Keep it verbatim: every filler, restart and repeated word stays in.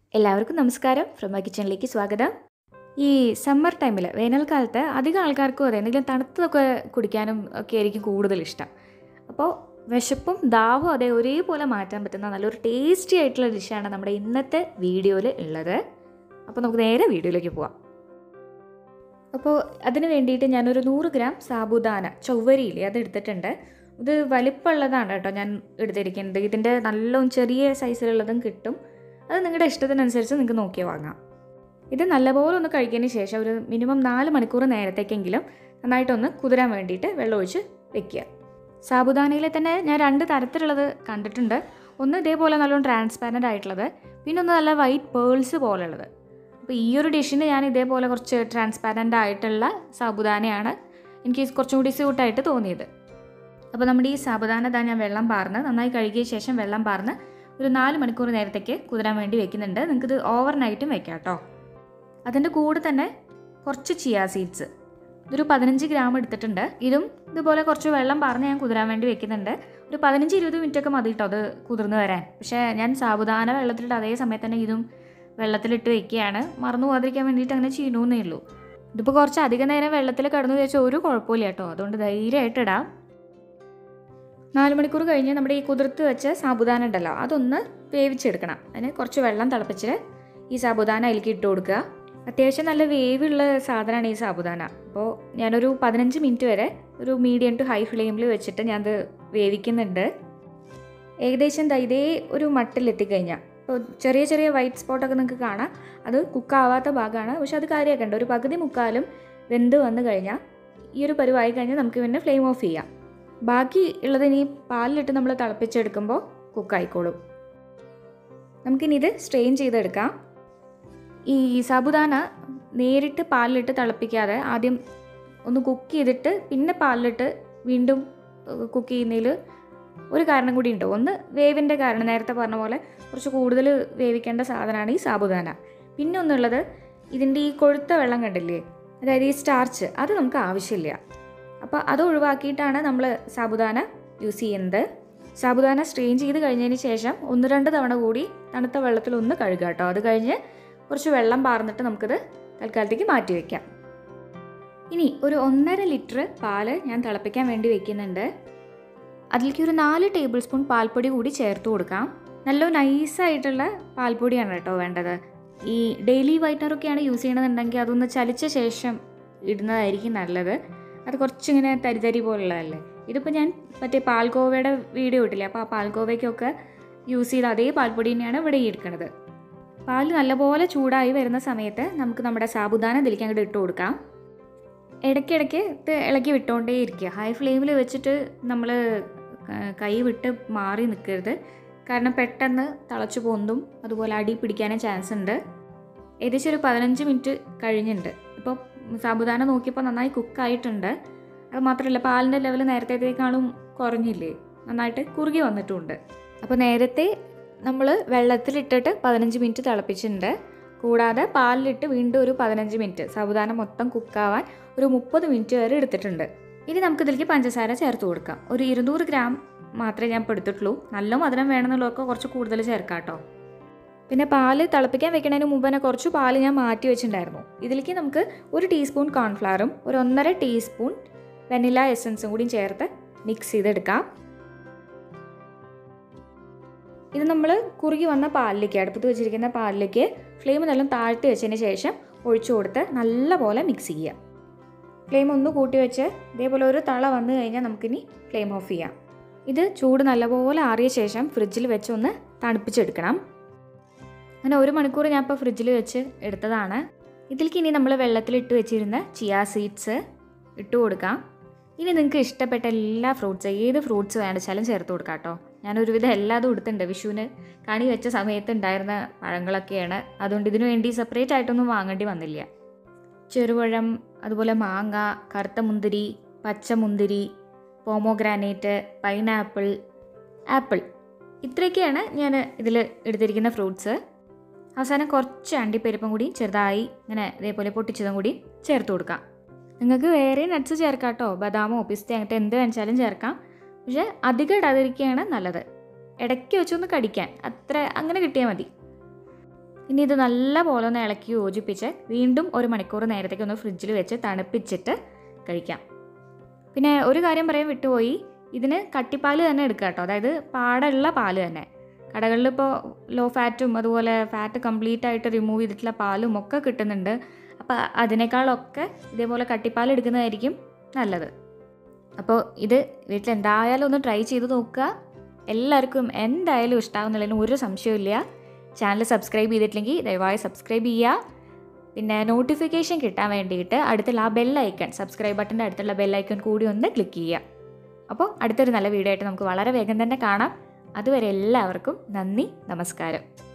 എല്ലാവർക്കും നമസ്കാരം. From my കിച്ചണിലേക്ക് സ്വാഗതം. ഈ സമ്മർ ടൈമിൽ വേനൽക്കാലത്ത് അധികം ആൾക്കാർക്കും അതെ എന്തെങ്കിലും തണുത്തതൊക്കെ കുടിക്കാനും ഒക്കെ ആയിരിക്കും കൂടുതൽ ഇഷ്ടം. അപ്പോൾ വിശപ്പും ദാഹവും അതേ ഒരേപോലെ മാറ്റാൻ പറ്റുന്ന നല്ലൊരു ടേസ്റ്റി ആയിട്ടുള്ള ഡിഷാണ് നമ്മുടെ ഇന്നത്തെ വീഡിയോയിൽ ഉള്ളത്. അപ്പോൾ നമുക്ക് നേരെ വീഡിയോയിലേക്ക് പോവാം. അപ്പോൾ അതിന് വേണ്ടിയിട്ട് ഞാനൊരു നൂറ് ഗ്രാം സാബുദാന ചൊവ്വരിയില്ലേ അത് എടുത്തിട്ടുണ്ട്. ഇത് വലിപ്പമുള്ളതാണ് കേട്ടോ ഞാൻ എടുത്തിരിക്കുന്നത്. ഇതിൻ്റെ നല്ലോണം ചെറിയ സൈസിലുള്ളതും കിട്ടും. അത് നിങ്ങളുടെ ഇഷ്ടത്തിനനുസരിച്ച് നിങ്ങൾക്ക് നോക്കി വാങ്ങാം. ഇത് നല്ലപോലെ ഒന്ന് കഴിക്കുന്നതിന് ശേഷം ഒരു മിനിമം നാല് മണിക്കൂർ നേരത്തേക്കെങ്കിലും നന്നായിട്ടൊന്ന് കുതിരാൻ വേണ്ടിയിട്ട് വെള്ളമൊഴിച്ച് വെക്കുക. സാബുദാനയിൽ തന്നെ ഞാൻ രണ്ട് തരത്തിലുള്ളത് കണ്ടിട്ടുണ്ട്. ഒന്ന് ഇതേപോലെ നല്ലോണം ട്രാൻസ്പാരൻ്റ് ആയിട്ടുള്ളത്, പിന്നെ ഒന്ന് നല്ല വൈറ്റ് പേൾസ് പോലുള്ളത്. അപ്പോൾ ഈ ഒരു ഡിഷിന് ഞാൻ ഇതേപോലെ കുറച്ച് ട്രാൻസ്പാരൻ്റ് ആയിട്ടുള്ള സാബുദാനയാണ് എനിക്ക് കുറച്ചും കൂടി സ്യൂട്ടായിട്ട് തോന്നിയത്. അപ്പോൾ നമ്മുടെ ഈ സാബുദാന ഇതാ ഞാൻ വെള്ളം പാർന്ന് നന്നായി കഴുകിയ ശേഷം വെള്ളം പാർന്ന് ഒരു നാല് മണിക്കൂർ നേരത്തേക്ക് കുതിരാൻ വേണ്ടി വെക്കുന്നുണ്ട്. നിങ്ങൾക്കിത് ഓവർ നൈറ്റും വെക്കാം കേട്ടോ. അതിൻ്റെ കൂടെ തന്നെ കുറച്ച് ചിയാ സീഡ്സ്, ഇതൊരു പതിനഞ്ച് ഗ്രാം എടുത്തിട്ടുണ്ട്. ഇതും ഇതുപോലെ കുറച്ച് വെള്ളം പാർന്ന് ഞാൻ കുതിരാൻ വേണ്ടി വെക്കുന്നുണ്ട്. ഒരു പതിനഞ്ച് ഇരുപത് മിനിറ്റൊക്കെ മതി കേട്ടോ അത് കുതിർന്ന് വരാൻ. പക്ഷേ ഞാൻ സാബുദാന വെള്ളത്തിലിട്ട് അതേ സമയത്ത് തന്നെ ഇതും വെള്ളത്തിലിട്ട് വെക്കുകയാണ്. മറന്നു പോകാതിരിക്കാൻ വേണ്ടിയിട്ട് അങ്ങനെ ചെയ്യണമെന്നേ ഉള്ളൂ. ഇതിപ്പോൾ കുറച്ച് അധികം നേരം വെള്ളത്തിൽ കിടന്നു വെച്ചാൽ ഒരു കുഴപ്പമില്ല കേട്ടോ. അതുകൊണ്ട് ധൈര്യമായിട്ട് ഇടാം. നാല് മണിക്കൂർ കഴിഞ്ഞ് നമ്മുടെ ഈ കുതിർത്ത് വെച്ച സാബുദാന ഉണ്ടല്ലോ അതൊന്ന് വേവിച്ചെടുക്കണം. അതിന് കുറച്ച് വെള്ളം തിളപ്പിച്ച് ഈ സാബുദാന അതിലേക്ക് ഇട്ട് കൊടുക്കുക. അത്യാവശ്യം നല്ല വേവുള്ള സാധനമാണ് ഈ സാബുദാന. അപ്പോൾ ഞാനൊരു പതിനഞ്ച് മിനിറ്റ് വരെ ഒരു മീഡിയം ടു ഹൈ ഫ്ലെയിമിൽ വെച്ചിട്ട് ഞാനത് വേവിക്കുന്നുണ്ട്. ഏകദേശം ഇതേ ഒരു മട്ടിലെത്തിക്കഴിഞ്ഞാൽ ഇപ്പോൾ ചെറിയ ചെറിയ വൈറ്റ് സ്പോട്ടൊക്കെ നിങ്ങൾക്ക് കാണാം. അത് കുക്കാവാത്ത ഭാഗമാണ്. പക്ഷെ അത് കാര്യമാക്കണ്ട. ഒരു പകുതി മുക്കാലും വെന്ത് വന്നു കഴിഞ്ഞാൽ ഈ ഒരു പരുവായി കഴിഞ്ഞാൽ നമുക്ക് പിന്നെ ഫ്ലെയിം ഓഫ് ചെയ്യാം. ബാക്കി ഉള്ളത് ഇനി പാലിലിട്ട് നമ്മൾ തിളപ്പിച്ചെടുക്കുമ്പോൾ കുക്കായിക്കോളും. നമുക്കിനി ഇത് സ്ട്രെയിൻ ചെയ്തെടുക്കാം. ഈ സാബുദാന നേരിട്ട് പാലിലിട്ട് തിളപ്പിക്കാതെ ആദ്യം ഒന്ന് കുക്ക് ചെയ്തിട്ട് പിന്നെ പാലിലിട്ട് വീണ്ടും കുക്ക് ചെയ്യുന്നതിൽ ഒരു കാരണം കൂടി ഉണ്ട്. ഒന്ന് വേവിൻ്റെ കാരണം, നേരത്തെ പറഞ്ഞ പോലെ കുറച്ച് കൂടുതൽ വേവിക്കേണ്ട സാധനമാണ് ഈ സാബുദാന. പിന്നെ ഒന്നുള്ളത് ഇതിൻ്റെ ഈ കൊഴുത്ത വെള്ളം കണ്ടില്ലേ, അതായത് ഈ സ്റ്റാർച്ച്, അത് നമുക്ക് ആവശ്യമില്ല. അപ്പോൾ അത് ഒഴിവാക്കിയിട്ടാണ് നമ്മൾ സാബുദാന യൂസ് ചെയ്യുന്നത്. സാബുദാന സ്ട്രെയിൻ ചെയ്ത് കഴിഞ്ഞതിന് ശേഷം ഒന്ന് രണ്ട് തവണ കൂടി തണുത്ത വെള്ളത്തിൽ ഒന്ന് കഴുകുക കേട്ടോ. അത് കഴിഞ്ഞ് കുറച്ച് വെള്ളം പാർന്നിട്ട് നമുക്കിത് തൽക്കാലത്തേക്ക് മാറ്റി വയ്ക്കാം. ഇനി ഒരു ഒന്നര ലിറ്റർ പാല് ഞാൻ തിളപ്പിക്കാൻ വേണ്ടി വെക്കുന്നുണ്ട്. അതിലേക്ക് ഒരു നാല് ടേബിൾ സ്പൂൺ പാൽപ്പൊടി കൂടി ചേർത്ത് കൊടുക്കാം. നല്ല നൈസായിട്ടുള്ള പാൽപ്പൊടിയാണ് കേട്ടോ വേണ്ടത്. ഈ ഡെയിലി വൈറ്റനറൊക്കെയാണ് യൂസ് ചെയ്യണമെന്നുണ്ടെങ്കിൽ അതൊന്ന് ചലിച്ച ശേഷം ഇടുന്നതായിരിക്കും നല്ലത്. അത് കുറച്ചിങ്ങനെ തരിതരി പോലുള്ളതല്ലേ. ഇതിപ്പോൾ ഞാൻ മറ്റേ പാൽഗോവയുടെ വീഡിയോ ഇട്ടില്ലേ, അപ്പോൾ ആ പാൽഗോവയ്ക്കൊക്കെ യൂസ് ചെയ്ത അതേ പാൽപ്പൊടി തന്നെയാണ് ഇവിടെ എടുക്കുന്നത്. പാൽ നല്ലപോലെ ചൂടായി വരുന്ന സമയത്ത് നമുക്ക് നമ്മുടെ സാബുദാന ഇതിലേക്ക് അങ്ങോട്ട് ഇട്ട് കൊടുക്കാം. ഇടയ്ക്കിടയ്ക്ക് ഇത് ഇളക്കി വിട്ടുകൊണ്ടേ ഇരിക്കുക. ഹൈ ഫ്ലെയിമിൽ വെച്ചിട്ട് നമ്മൾ കൈ വിട്ട് മാറി നിൽക്കരുത്. കാരണം പെട്ടെന്ന് തിളച്ച് പൊന്തും, അതുപോലെ അടി പിടിക്കാനും ചാൻസ് ഉണ്ട്. ഏകദേശം ഒരു പതിനഞ്ച് മിനിറ്റ് കഴിഞ്ഞിട്ടുണ്ട്. ഇപ്പോൾ സാബുദാന നോക്കിയപ്പോൾ നന്നായി കുക്കായിട്ടുണ്ട്. അത് മാത്രമല്ല പാലിൻ്റെ ലെവൽ നേരത്തേക്കാളും കുറഞ്ഞില്ലേ, നന്നായിട്ട് കുറുകി വന്നിട്ടുമുണ്ട്. അപ്പോൾ നേരത്തെ നമ്മൾ വെള്ളത്തിലിട്ടിട്ട് പതിനഞ്ച് മിനിറ്റ് തിളപ്പിച്ചിട്ടുണ്ട്. കൂടാതെ പാലിലിട്ട് വീണ്ടും ഒരു പതിനഞ്ച് മിനിറ്റ്, സാബുദാന മൊത്തം കുക്കാവാൻ ഒരു മുപ്പത് മിനിറ്റ് വരെ എടുത്തിട്ടുണ്ട്. ഇനി നമുക്കിതിലേക്ക് പഞ്ചസാര ചേർത്ത് കൊടുക്കാം. ഒരു ഇരുന്നൂറ് ഗ്രാം മാത്രമേ ഞാൻ ഇപ്പോൾ എടുത്തിട്ടുള്ളൂ. നല്ല മധുരം വേണമെന്നുള്ളവർക്ക് കുറച്ച് കൂടുതൽ ചേർക്കാം കേട്ടോ. പിന്നെ പാല് തിളപ്പിക്കാൻ വെക്കുന്നതിന് മുമ്പ് തന്നെ കുറച്ച് പാല് ഞാൻ മാറ്റി വെച്ചിട്ടുണ്ടായിരുന്നു. ഇതിലേക്ക് നമുക്ക് ഒരു ടീസ്പൂൺ കോൺഫ്ലവറും ഒരു ഒന്നര ടീസ്പൂൺ വെനില എസൻസും കൂടി ചേർത്ത് മിക്സ് ചെയ്തെടുക്കാം. ഇത് നമ്മൾ കുറുകി വന്ന പാലിലേക്ക്, അടുപ്പത്ത് വെച്ചിരിക്കുന്ന പാലിലേക്ക് ഫ്ലെയിം നല്ല താഴ്ത്തി വെച്ചതിന് ശേഷം ഒഴിച്ചു കൊടുത്ത് നല്ലപോലെ മിക്സ് ചെയ്യുക. ഫ്ലെയിം ഒന്ന് കൂട്ടി വെച്ച് ഇതേപോലെ ഒരു തള വന്നു കഴിഞ്ഞാൽ നമുക്കിനി ഫ്ലെയിം ഓഫ് ചെയ്യാം. ഇത് ചൂട് നല്ലപോലെ ആറിയ ശേഷം ഫ്രിഡ്ജിൽ വെച്ച് ഒന്ന് തണുപ്പിച്ചെടുക്കണം. അങ്ങനെ ഒരു മണിക്കൂർ ഞാൻ ഇപ്പോൾ ഫ്രിഡ്ജിൽ വെച്ച് എടുത്തതാണ്. ഇതിലേക്ക് ഇനി നമ്മൾ വെള്ളത്തിലിട്ട് വെച്ചിരുന്ന ചിയാ സീഡ്സ് ഇട്ട് കൊടുക്കാം. ഇനി നിങ്ങൾക്ക് ഇഷ്ടപ്പെട്ട എല്ലാ ഫ്രൂട്ട്സ്, ഏത് ഫ്രൂട്ട്സ് വേണ്ടിച്ചാലും ചേർത്ത് കൊടുക്കാം കേട്ടോ. ഞാനൊരുവിധം എല്ലാതും എടുത്തിട്ടുണ്ട്. വിഷുവിന് കണി വെച്ച സമയത്ത് ഉണ്ടായിരുന്ന പഴങ്ങളൊക്കെയാണ്. അതുകൊണ്ട് ഇതിനു വേണ്ടി സെപ്പറേറ്റ് ആയിട്ടൊന്നും വാങ്ങേണ്ടി വന്നില്ല. ചെറുപഴം, അതുപോലെ മാങ്ങ, കറുത്ത മുന്തിരി, പച്ചമുന്തിരി, പോമോഗ്രാനേറ്റ്, പൈനാപ്പിൾ, ആപ്പിൾ, ഇത്രയൊക്കെയാണ് ഞാൻ ഇതിൽ എടുത്തിരിക്കുന്ന ഫ്രൂട്ട്സ്. അവസാനം കുറച്ച് അണ്ടിപ്പരിപ്പും കൂടി ചെറുതായി ഇങ്ങനെ ഇതേപോലെ പൊട്ടിച്ചതും കൂടി ചേർത്ത് കൊടുക്കാം. നിങ്ങൾക്ക് വേറെ നട്ട്സ് ചേർക്കാം കേട്ടോ. ബദാമോ പിസ്ത അങ്ങനത്തെ എന്ത് വേണിച്ചാലും ചേർക്കാം. പക്ഷേ അധികം ഇടാതിരിക്കുകയാണ് നല്ലത്. ഇടയ്ക്ക് വെച്ചൊന്ന് കടിക്കാൻ അത്ര അങ്ങനെ കിട്ടിയാൽ മതി. ഇനി ഇത് നല്ല പോലെ ഒന്ന് ഇളക്കി യോജിപ്പിച്ച് വീണ്ടും ഒരു മണിക്കൂർ നേരത്തേക്ക് ഒന്ന് ഫ്രിഡ്ജിൽ വെച്ച് തണുപ്പിച്ചിട്ട് കഴിക്കാം. പിന്നെ ഒരു കാര്യം പറയാൻ വിട്ടുപോയി, ഇതിന് കട്ടിപ്പാൽ തന്നെ എടുക്കുക കേട്ടോ. അതായത് പാടുള്ള പാൽ തന്നെ. കടകളിൽ ഇപ്പോൾ ലോ ഫാറ്റും അതുപോലെ ഫാറ്റ് കംപ്ലീറ്റ് ആയിട്ട് റിമൂവ് ചെയ്തിട്ടുള്ള പാലും ഒക്കെ കിട്ടുന്നുണ്ട്. അപ്പോൾ അതിനേക്കാളൊക്കെ ഇതേപോലെ കട്ടിപ്പാൽ എടുക്കുന്നതായിരിക്കും നല്ലത്. അപ്പോൾ ഇത് വീട്ടിൽ എന്തായാലും ഒന്ന് ട്രൈ ചെയ്ത് നോക്കുക. എല്ലാവർക്കും എന്തായാലും ഇഷ്ടമാകുന്നുള്ളതിന് ഒരു സംശയമില്ല. ചാനൽ സബ്സ്ക്രൈബ് ചെയ്തിട്ടില്ലെങ്കിൽ ദയവായി സബ്സ്ക്രൈബ് ചെയ്യുക. പിന്നെ നോട്ടിഫിക്കേഷൻ കിട്ടാൻ വേണ്ടിയിട്ട് അടുത്തുള്ള ആ ബെൽ ഐക്കൺ, സബ്സ്ക്രൈബ് ബട്ടൻ്റെ അടുത്തുള്ള ബെൽ ഐക്കൺ കൂടി ഒന്ന് ക്ലിക്ക് ചെയ്യുക. അപ്പോൾ അടുത്തൊരു നല്ല വീഡിയോ ആയിട്ട് നമുക്ക് വളരെ വേഗം തന്നെ കാണാം. അതുവരെ എല്ലാവർക്കും നന്ദി, നമസ്കാരം.